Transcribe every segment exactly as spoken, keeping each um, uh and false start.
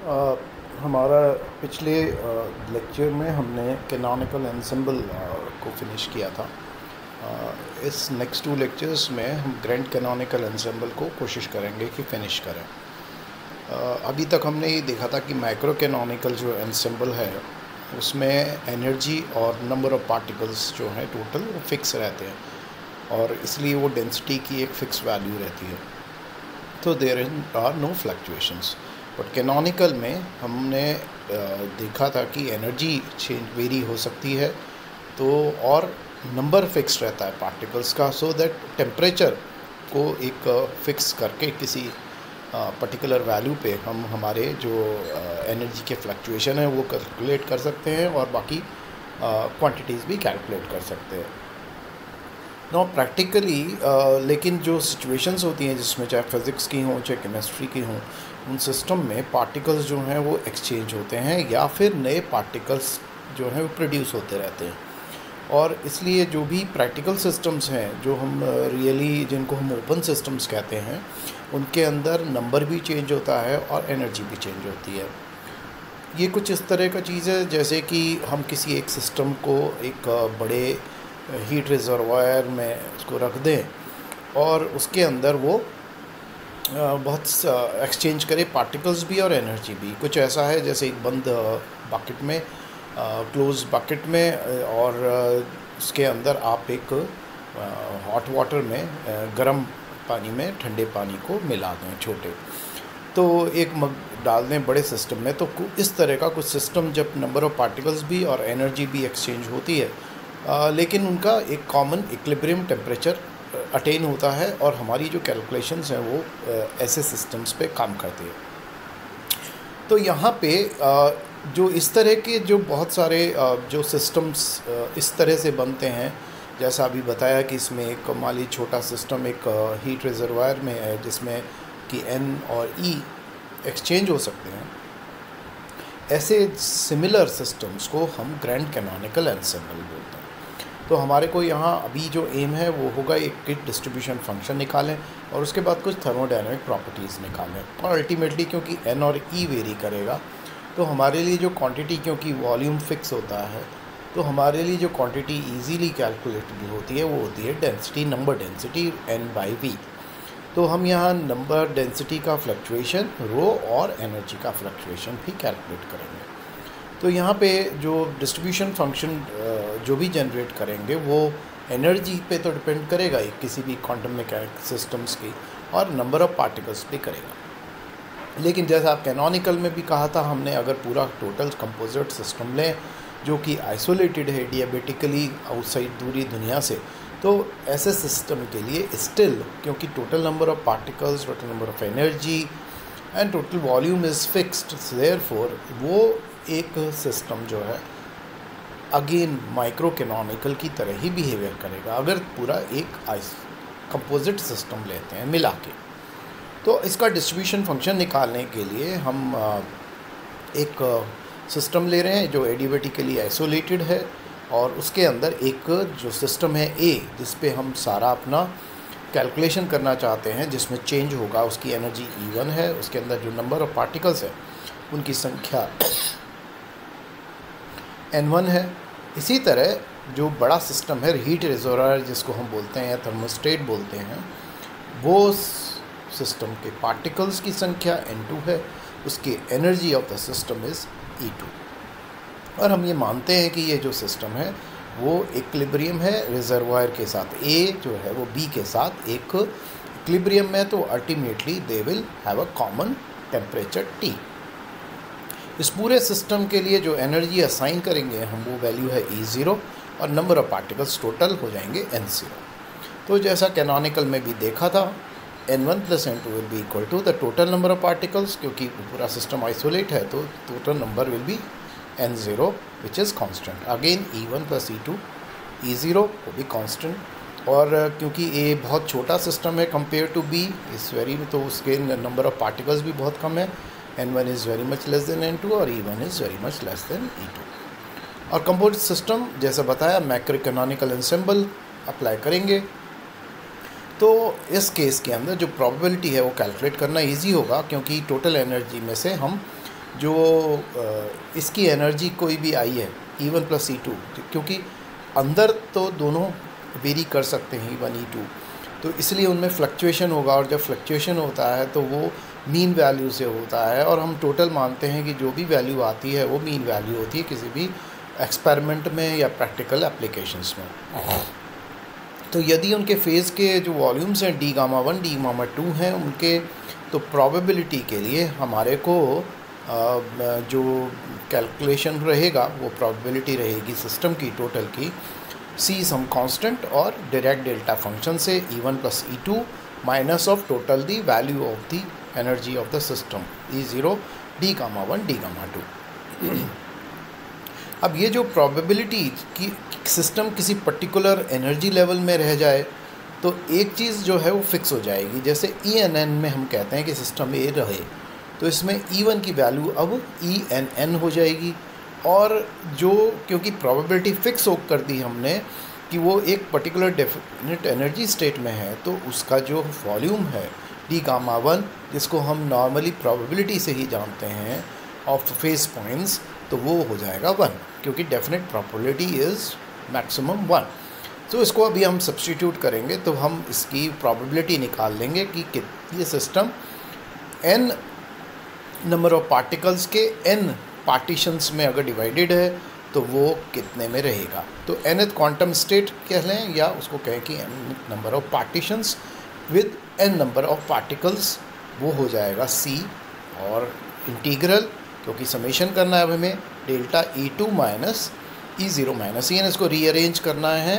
अ, हमारा पिछले लेक्चर में हमने कैनोनिकल एंसेंबल को फिनिश किया था। अ, इस नेक्स्ट टू लेक्चर्स में हम ग्रैंड कैनोनिकल एंसेंबल को कोशिश करेंगे कि फ़िनिश करें। अ, अभी तक हमने ये देखा था कि माइक्रो कैनोनिकल जो एंसेंबल है उसमें एनर्जी और नंबर ऑफ पार्टिकल्स जो हैं टोटल वो फिक्स रहते हैं और इसलिए वो डेंसिटी की एक फ़िक्स वैल्यू रहती है, तो there are no fluctuations. But canonical में हमने देखा था कि एनर्जी चेंज वेरी हो सकती है, तो और नंबर फिक्स रहता है पार्टिकल्स का, सो दैट टेम्परेचर को एक फिक्स करके किसी पर्टिकुलर वैल्यू पे हम हमारे जो एनर्जी के फ्लक्चुएशन है वो कैलकुलेट कर सकते हैं और बाकी क्वांटिटीज़ भी कैलकुलेट कर सकते हैं। नो प्रैक्टिकली लेकिन जो सिचुएशंस होती हैं जिसमें चाहे फिज़िक्स की हों चाहे केमिस्ट्री की हों, उन सिस्टम में पार्टिकल्स जो हैं वो एक्सचेंज होते हैं या फिर नए पार्टिकल्स जो हैं वो प्रोड्यूस होते रहते हैं। और इसलिए जो भी प्रैक्टिकल सिस्टम्स हैं जो हम रियली जिनको हम ओपन सिस्टम्स कहते हैं, उनके अंदर नंबर भी चेंज होता है और एनर्जी भी चेंज होती है। ये कुछ इस तरह का चीज़ है जैसे कि हम किसी एक सिस्टम को एक बड़े हीट रिजर्वायर में उसको रख दें और उसके अंदर वो बहुत एक्सचेंज करे पार्टिकल्स भी और एनर्जी भी। कुछ ऐसा है जैसे एक बंद बकेट में, क्लोज बकेट में, और उसके अंदर आप एक हॉट वाटर में गर्म पानी में ठंडे पानी को मिला दें छोटे, तो एक मग डाल दें बड़े सिस्टम में। तो इस तरह का कुछ सिस्टम जब नंबर ऑफ़ पार्टिकल्स भी और एनर्जी भी एक्सचेंज होती है, आ, लेकिन उनका एक कॉमन इक्विलिब्रियम टेम्परेचर अटेन होता है और हमारी जो कैलकुलेशंस हैं वो आ, ऐसे सिस्टम्स पे काम करती है। तो यहाँ पे आ, जो इस तरह के जो बहुत सारे आ, जो सिस्टम्स इस तरह से बनते हैं, जैसा अभी बताया कि इसमें एक माली छोटा सिस्टम एक हीट रिजर्वायर में है जिसमें कि एन और ई एक्सचेंज हो सकते हैं, ऐसे सिमिलर सिस्टम्स को हम ग्रैंड कैनोनिकल एंसेंबल बोलते हैं। तो हमारे को यहाँ अभी जो एम है वो होगा एक किट डिस्ट्रीब्यूशन फंक्शन निकालें और उसके बाद कुछ थर्मोडायनामिक प्रॉपर्टीज़ निकालें, और अल्टीमेटली क्योंकि एन और ई वेरी करेगा तो हमारे लिए जो क्वांटिटी, क्योंकि वॉल्यूम फिक्स होता है, तो हमारे लिए जो क्वांटिटी इजीली कैलकुलेटेबल होती है वो होती है density, number density N by V. तो हम यहाँ नंबर डेंसिटी का फ्लक्चुएशन रो और एनर्जी का फ्लक्चुएशन भी कैलकुलेट करेंगे। तो यहाँ पे जो डिस्ट्रीब्यूशन फंक्शन जो भी जनरेट करेंगे वो एनर्जी पे तो डिपेंड करेगा ही किसी भी क्वांटम मैकेनिक्स सिस्टम्स की, और नंबर ऑफ़ पार्टिकल्स भी करेगा। लेकिन जैसा आप कैनोनिकल में भी कहा था हमने, अगर पूरा टोटल कंपोजिट सिस्टम लें जो कि आइसोलेटेड है डियाबेटिकली आउटसाइड दूरी दुनिया से, तो ऐसे सिस्टम के लिए स्टिल, क्योंकि total number of particles, total number of energy and total volume is fixed, therefore वो एक सिस्टम जो है अगेन माइक्रो कैनोनिकल की तरह ही बिहेवियर करेगा अगर पूरा एक आइस कंपोजिट सिस्टम लेते हैं मिला के। तो इसका डिस्ट्रीब्यूशन फंक्शन निकालने के लिए हम एक सिस्टम ले रहे हैं जो एडियाबेटिकली आइसोलेटेड है, और उसके अंदर एक जो सिस्टम है ए, जिस पे हम सारा अपना कैलकुलेशन करना चाहते हैं, जिसमें चेंज होगा, उसकी एनर्जी ई वन है, उसके अंदर जो नंबर ऑफ़ पार्टिकल्स है उनकी संख्या एन वन है। इसी तरह जो बड़ा सिस्टम है हीट रिजर्वायर जिसको हम बोलते हैं या थर्मोस्टेट बोलते हैं, वो सिस्टम के पार्टिकल्स की संख्या एन टू है, उसकी energy of the system is E two. और हम ये मानते हैं कि ये जो सिस्टम है वो इक्विलिब्रियम है रिजर्वायर के साथ, ए जो है वो बी के साथ एक इक्विलिब्रियम में, तो ultimately they will have a common temperature T. इस पूरे सिस्टम के लिए जो एनर्जी असाइन करेंगे हम वो वैल्यू है ई ज़ीरो, और नंबर ऑफ़ पार्टिकल्स टोटल हो जाएंगे एन ज़ीरो। तो जैसा कैनोनिकल में भी देखा था, N one plus N two will be equal to the total number of particles, क्योंकि पूरा सिस्टम आइसोलेट है तो total number will be N zero which is constant. Again E one plus E two, E zero वो भी constant, और क्योंकि ए बहुत छोटा सिस्टम है कंपेयर टू बी इस वेरी, तो उसके नंबर ऑफ़ पार्टिकल्स भी बहुत कम है, N one is very much less than N two और E one is very much less than E two. और कंपोजिट सिस्टम जैसा बताया मैक्रो कैनोनिकल एंसेंबल अप्लाई करेंगे, तो इस केस के अंदर जो प्रोबेबिलिटी है वो कैलकुलेट करना इजी होगा, क्योंकि टोटल एनर्जी में से हम जो इसकी एनर्जी कोई भी आई है E one plus E two, क्योंकि अंदर तो दोनों वेरी कर सकते हैं ई वन ई टू, तो इसलिए उनमें फ्लक्चुएशन होगा, और जब फ्लक्चुएशन होता है तो वो मीन वैल्यू से होता है, और हम टोटल मानते हैं कि जो भी वैल्यू आती है वो मीन वैल्यू होती है किसी भी एक्सपेरिमेंट में या प्रैक्टिकल एप्लीकेशंस में। तो यदि उनके फेज़ के जो वॉल्यूम्स हैं D gamma one D gamma two हैं उनके, तो प्रोबेबिलिटी के लिए हमारे को जो कैलकुलेशन रहेगा वो प्रोबेबिलिटी रहेगी सिस्टम की टोटल की सी सम कांस्टेंट और डायरेक्ट डेल्टा फंक्शन से E one plus E two minus of total the value of the energy of the system E zero D gamma one D gamma two. अब ये जो probability कि system किसी particular energy level में रह जाए, तो एक चीज़ जो है वो फिक्स हो जाएगी। जैसे ई एन एन में हम कहते हैं कि सिस्टम ए रहे, तो इसमें ई वन की वैल्यू अब ई एन एन हो जाएगी, और जो क्योंकि प्रोबेबिलिटी फिक्स हो कर दी हमने कि वो एक पर्टिकुलर डेफिनेट एनर्जी स्टेट में है, तो उसका जो वॉल्यूम है डी गामा वन, जिसको हम नॉर्मली प्रोबेबिलिटी से ही जानते हैं ऑफ फेस पॉइंट्स, तो वो हो जाएगा वन, क्योंकि definite probability is maximum one. तो इसको अभी हम सब्स्टिट्यूट करेंगे तो हम इसकी प्रोबेबिलिटी निकाल लेंगे कि ये system n number of particles के n पार्टीशंस में अगर डिवाइडेड है तो वो कितने में रहेगा। तो nth क्वांटम स्टेट कह लें, या उसको कहें कि n number of partitions with n number of particles, वो हो जाएगा c, और इंटीग्रल क्योंकि समेशन करना है अब हमें delta E two minus E zero minus E N, इसको रीअरेंज करना है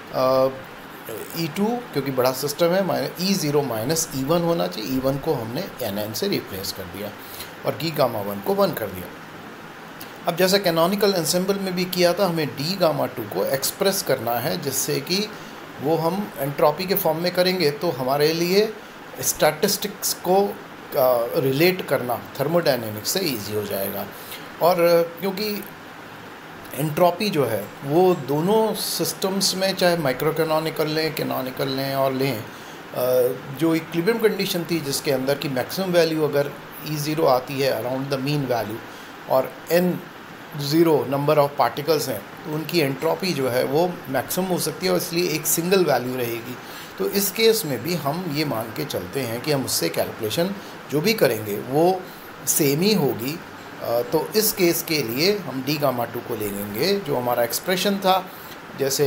ई टू क्योंकि बड़ा सिस्टम है, minus E zero minus E one होना चाहिए, ई वन को हमने एन एन से रिप्लेस कर दिया और डी गामा वन को वन कर दिया। अब जैसा कैनोनिकल एंसेंबल में भी किया था, हमें डी गामा टू को एक्सप्रेस करना है, जिससे कि वो हम एंट्रोपी के फॉर्म में करेंगे तो हमारे लिए स्टैटिस्टिक्स को रिलेट uh, करना थर्मोडायनेमिक्स से इजी हो जाएगा। और क्योंकि एंट्रोपी जो है वो दोनों सिस्टम्स में, चाहे माइक्रो कैनोनिकल लें, कैनोनिकल लें और लें, uh, जो इक्विलिब्रियम कंडीशन थी जिसके अंदर की मैक्सिमम वैल्यू अगर ई ज़ीरो आती है अराउंड द मीन वैल्यू, और N zero number of particles हैं, तो उनकी एंट्रोपी जो है वो मैक्सिमम हो सकती है, और इसलिए एक सिंगल वैल्यू रहेगी। तो इस केस में भी हम ये मान के चलते हैं कि हम उससे कैलकुलेशन जो भी करेंगे वो सेम ही होगी। तो इस केस के लिए हम डी गामा टू को ले लेंगे, जो हमारा एक्सप्रेशन था, जैसे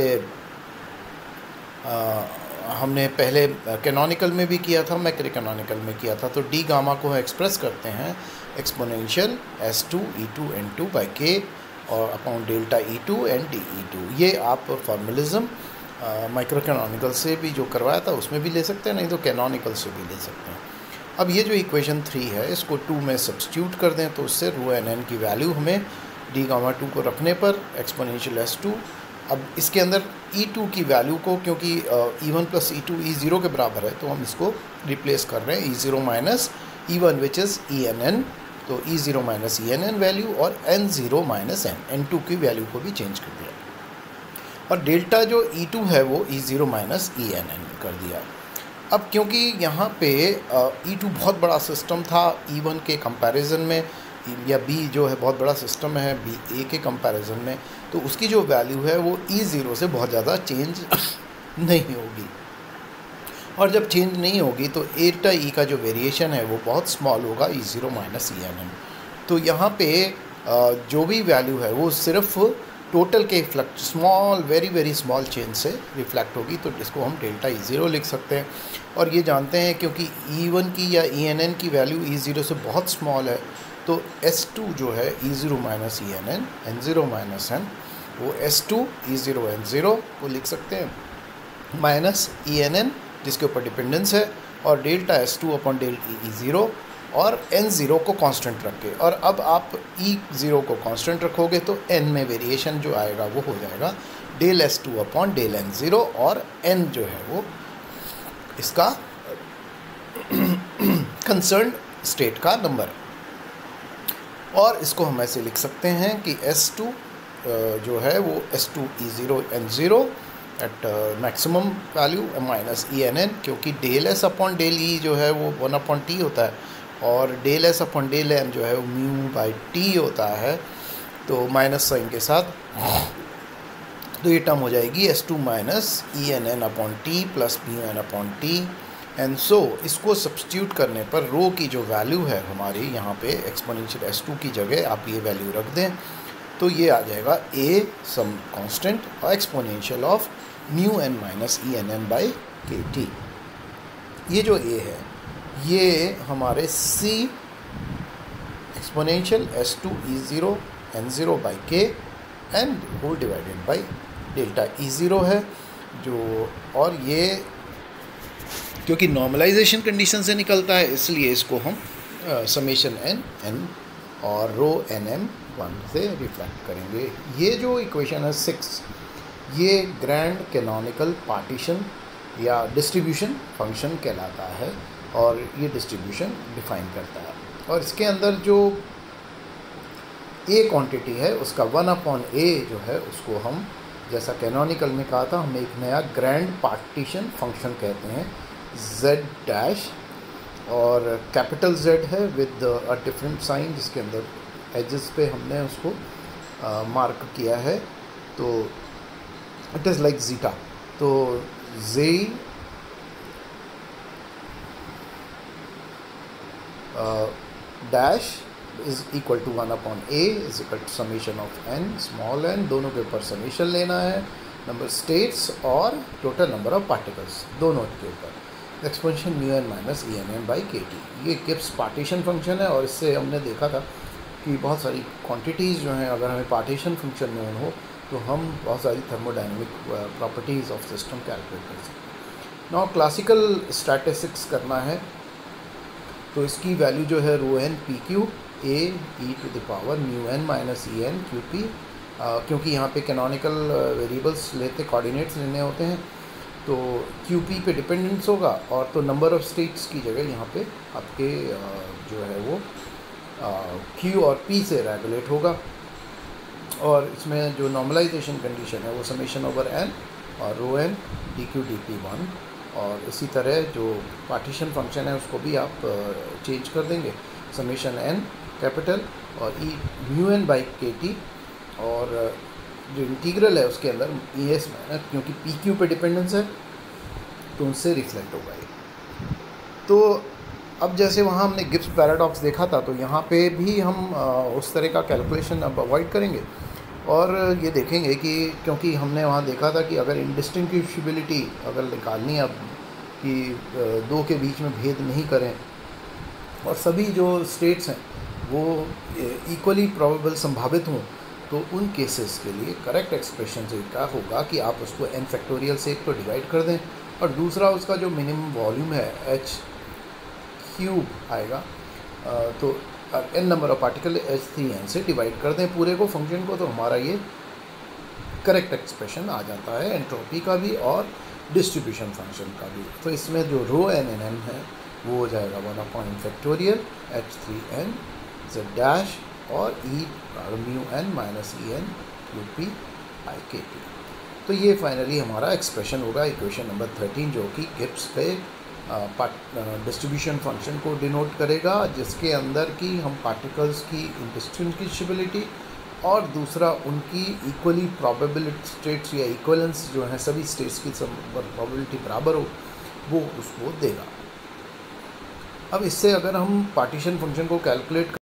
आ, हमने पहले कैनोनिकल में भी किया था, मैक्रो कैनोनिकल में किया था। तो डी गामा को एक्सप्रेस करते हैं exponential S two E two N two by K और upon delta E two N D E two. ये आप फॉर्मलिज्म माइक्रो कैनोनिकल से भी जो करवाया था उसमें भी ले सकते हैं, नहीं तो कैनोनिकल से भी ले सकते हैं। अब ये जो इक्वेशन थ्री है इसको टू में सब्स्टिट्यूट कर दें, तो उससे रो एन एन की वैल्यू हमें डी गामा टू को रखने पर एक्सपोनेंशियल एस टू, अब इसके अंदर ई टू की वैल्यू को, क्योंकि E one plus E two E zero के बराबर है, तो हम इसको रिप्लेस कर रहे हैं E zero minus E one which is E N N, तो E zero minus E N N value, और N zero minus N N two की वैल्यू को भी चेंज कर दिया, और डेल्टा जो ई टू है वो E zero minus E N N कर दिया। अब क्योंकि यहाँ पे ई टू बहुत बड़ा सिस्टम था ई वन के कंपैरिजन में, या बी जो है बहुत बड़ा सिस्टम है बी ए के कंपैरिजन में, तो उसकी जो वैल्यू है वो ई ज़ीरो से बहुत ज़्यादा चेंज नहीं होगी, और जब चेंज नहीं होगी तो एटा ई का जो वेरिएशन है वो बहुत स्मॉल होगा, E zero minus E N N. तो यहाँ पे जो भी वैल्यू है वो सिर्फ टोटल के फ्लक्ट small very very small change से रिफ्लेक्ट होगी, तो इसको हम डेल्टा ई ज़ीरो लिख सकते हैं। और ये जानते हैं क्योंकि ई वन की या ई एन एन की वैल्यू ई ज़ीरो से बहुत स्मॉल है, तो एस टू जो है E zero minus E N N N zero minus N, वो S two E zero N zero को लिख सकते हैं, माइनस ई एन एन जिसके ऊपर डिपेंडेंस है, और delta S two upon del E zero, और एन ज़ीरो को कांस्टेंट रख के। और अब आप ई ज़ीरो को कांस्टेंट रखोगे तो एन में वेरिएशन जो आएगा वो हो जाएगा del S two upon del N zero, और एन जो है वो इसका कंसर्न स्टेट का नंबर, और इसको हम ऐसे लिख सकते हैं कि एस टू जो है वो S two E zero N zero at maximum value minus E N N, क्योंकि del S upon del E जो है वो वन अपॉन टी होता है, और del S upon del M जो है वो म्यू बाई टी होता है, तो माइनस साइन के साथ, तो ये टर्म हो जाएगी S two minus E N N upon T plus mu N upon T and so इसको सब्सटीट्यूट करने पर रो की जो वैल्यू है हमारी यहाँ पे एक्सपोनेंशियल एस टू की जगह आप ये वैल्यू रख दें, तो ये आ जाएगा ए सम कांस्टेंट और exponential of mu N minus E N N by K T. ये जो ए है ये हमारे C exponential S two E zero N zero by K and whole divided by delta E zero है जो, और ये क्योंकि नॉर्मलाइजेशन कंडीशन से निकलता है इसलिए इसको हम समेशन एन एन और रो एन एम वन से रिफ्लेक्ट करेंगे। ये जो इक्वेशन है सिक्स, ये ग्रैंड कैनोनिकल पार्टीशन या डिस्ट्रीब्यूशन फंक्शन कहलाता है और ये डिस्ट्रीब्यूशन डिफाइन करता है। और इसके अंदर जो ए क्वांटिटी है उसका वन अपॉन ए जो है उसको हम, जैसा कैनोनिकल में कहा था, हम एक नया ग्रैंड पार्टीशन फंक्शन कहते हैं z डैश, और कैपिटल Z है विद अ डिफरेंट साइन जिसके अंदर एजेस पे हमने उसको मार्क uh, किया है, तो इट इज़ लाइक जीटा, तो z dash is equal to one upon A is equal to summation of N small N, दोनों के ऊपर समेशन लेना है, नंबर स्टेट्स और टोटल नंबर ऑफ पार्टिकल्स दोनों के ऊपर, expansion mu N minus E N N by K T. ये गिब्स पार्टीशन फंक्शन है और इससे हमने देखा था कि बहुत सारी क्वांटिटीज़ जो हैं अगर हमें पार्टीशन फंक्शन में हो तो हम बहुत सारी thermodynamic properties of system calculate कर सकते हैं। नाउ क्लासिकल स्टैटिस्टिक्स करना है तो इसकी वैल्यू जो है rho N P Q A E to the power mu N minus E N Q P, क्योंकि यहाँ पे कैनोनिकल वेरिएबल्स लेते कोऑर्डिनेट्स लेने होते हैं तो क्यू पी पे डिपेंडेंस होगा, और तो नंबर ऑफ़ स्टेट्स की जगह यहाँ पे आपके जो है वो क्यू और पी से रेगुलेट होगा, और इसमें जो नॉर्मलाइजेशन कंडीशन है वो समेशन ओवर एन और rho N D Q D P one, और इसी तरह जो पार्टीशन फंक्शन है उसको भी आप चेंज कर देंगे, समेशन एन कैपिटल और E mu N by K T, और जो इंटीग्रल है उसके अंदर ई एस माइनस, क्योंकि पी क्यू पे डिपेंडेंस है तो उनसे रिफ्लेक्ट होगा ये। तो अब जैसे वहाँ हमने गिब्स पैराडॉक्स देखा था तो यहाँ पे भी हम उस तरह का कैलकुलेशन अब अवॉइड करेंगे और ये देखेंगे कि क्योंकि हमने वहाँ देखा था कि अगर इंडिस्टिंग्विशबिलिटी अगर निकालनी है अब कि दो के बीच में भेद नहीं करें और सभी जो स्टेट्स हैं वो इक्वली प्रोबेबल संभावित हों, तो उन केसेस के लिए करेक्ट एक्सप्रेशन से क्या होगा कि आप उसको एन फैक्टोरियल से एक तो डिवाइड कर दें और दूसरा उसका जो मिनिमम वॉल्यूम है एच क्यूब आएगा, तो N number of particle H three N से डिवाइड कर दें पूरे को फंक्शन को, तो हमारा ये करेक्ट एक्सप्रेशन आ जाता है एंट्रोपी का भी और डिस्ट्रीब्यूशन फंक्शन का भी। तो इसमें जो रो एन एन एन है वो हो जाएगा one upon factorial H three N Z dash और E mu N minus E N Q P I K P. तो ये फाइनली हमारा एक्सप्रेशन होगा इक्वेशन नंबर थर्टीन, जो कि गिब्स पे डिस्ट्रीब्यूशन फंक्शन को डिनोट करेगा, जिसके अंदर की हम पार्टिकल्स की इंडिस्टिंग्विशबिलिटी और दूसरा उनकी इक्वली प्रोबेबिलिटी स्टेट्स या इक्वलेंस जो हैं सभी स्टेट्स की प्रोबेबिलिटी बराबर हो वो उसको देगा। अब इससे अगर हम पार्टीशन फंक्शन को कैलकुलेट